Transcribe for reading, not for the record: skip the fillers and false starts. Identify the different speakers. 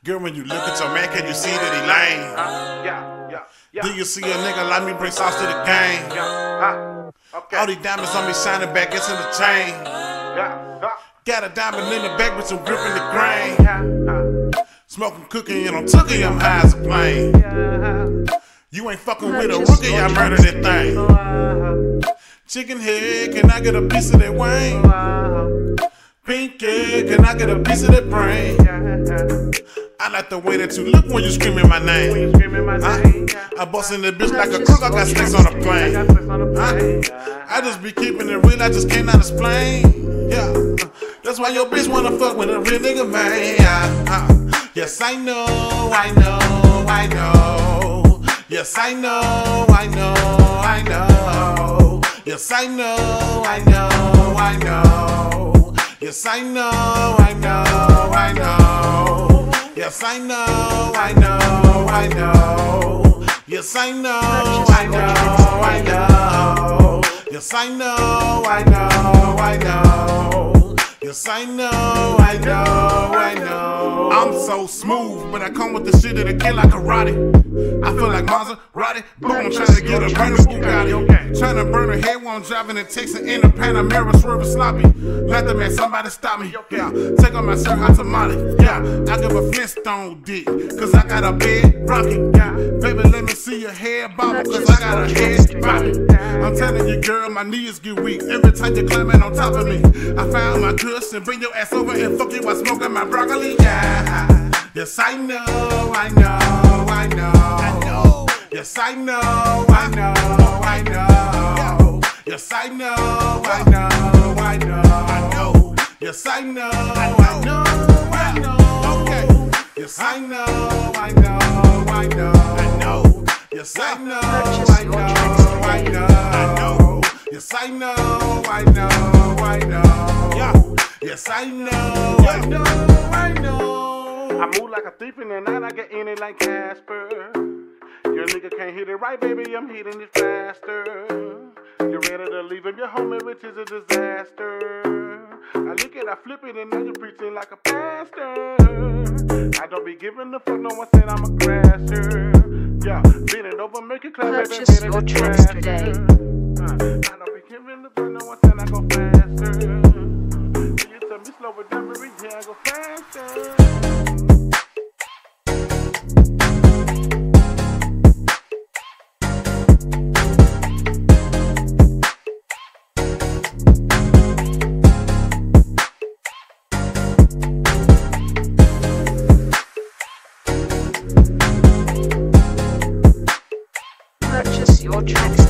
Speaker 1: Girl, when you look at your man, can you see that he lame? Do you see a nigga like me bring sauce to the game? All these diamonds on me shining back, it's in the chain. Got a diamond in the back with some grip in the grain. Smoking cookie and I'm tookie, I'm high as a plane. You ain't fucking with a rookie, I murder that thing. Chicken head, can I get a piece of that wing? Pink egg, can I get a piece of that brain? I like the way that you look when you screaming my name. I bust in the bitch like a crook, I got snakes on a plane. I just be keeping it real, I just cannot explain. Yeah, that's why your bitch wanna fuck with a real nigga, man. Yes, I know, I know, I know. Yes, I know, I know, I know. Yes, I know, I know, I know. Yes, I know, I know, I know. Yes, I know, I know, I know. Yes, I know, I know, I know. Yes, I know, I know, I know. Yes, I know, I know, I know. I'm so smooth, but I come with the shit that'll kill like karate. I feel like Maserati, boom, I'm trying to get a brand new Bugatti. Trying to burn her head while I'm driving and texting in the Panamera, swerving sloppy. Let the man, somebody stop me. Yeah, take off my shirt, hot tamale. Yeah, I give a Flintstone dick, cause I got a bed rocket. Yeah, baby, let me see your head bobble, cause I got a head bobbing. I'm telling you, girl, my knees get weak every time you're climbing on top of me. I found my cushion, bring your ass over and fuck you while smoking my broccoli. Yeah, yes, I know, I know, I know. Yes, I know, I know, I know. Yes, I know, I know, I know. Yes, I know, I know, I know. Okay. Yes, I know, I know, I know. Yes, I know, I know, I know. Yes, I know, I know, I know. Yes, I know, I know, I know. I move like a thief in the night, I get in it like Casper. Your nigga can't hit it right, baby, I'm hitting it faster. You're ready to leave him, your homie, which is a disaster. I lick it, I flip it, and now you're preaching like a pastor. I don't be giving a fuck, no one said I'm a crasher. Yeah, bend it over, make it clap, baby,
Speaker 2: purchase your tracks today.
Speaker 1: I don't be giving a fuck, no one said I go faster. You tell me slow it down, baby, yeah, I go faster.
Speaker 2: Purchase your tracks